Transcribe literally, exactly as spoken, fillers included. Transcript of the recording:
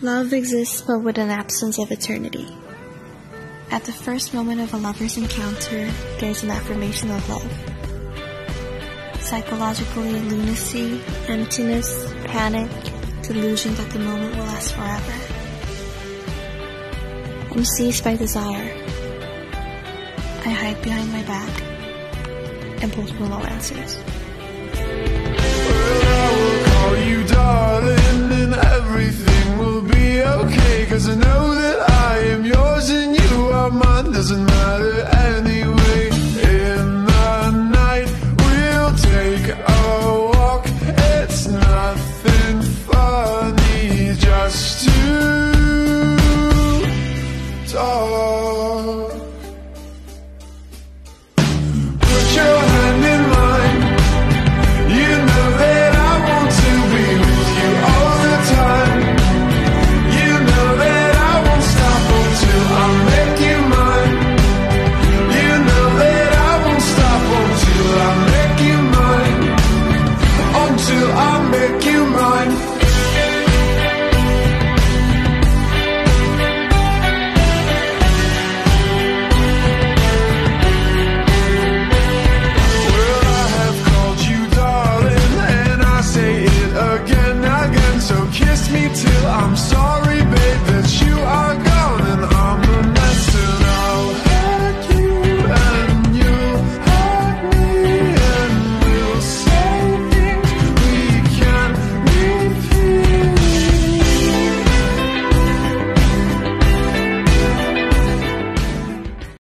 Love exists but with an absence of eternity. At the first moment of a lover's encounter, there is an affirmation of love. Psychologically, lunacy, emptiness, panic, delusion that the moment will last forever. I'm seized by desire. I hide behind my back and postpone all answers. Well, I will call you darling, and everything will be okay, 'cause I know that I am yours and you are mine. Doesn't matter anyway. In the night we'll take a walk. It's nothing funny, just